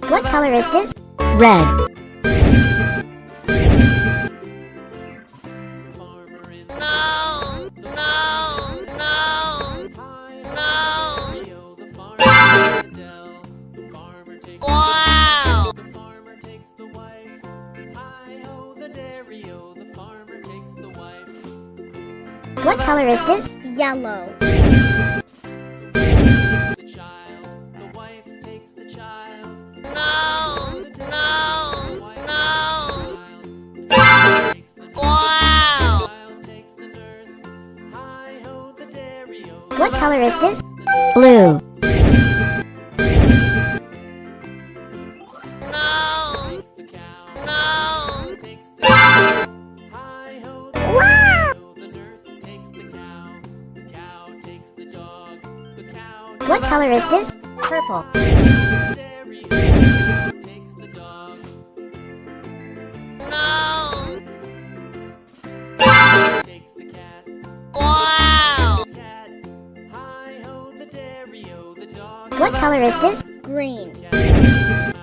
What color is this? Red. Wow! What color is this? Yellow. No! Wow! What color is this? Blue. What color is this? Purple. No! Wow! What color is this? Green.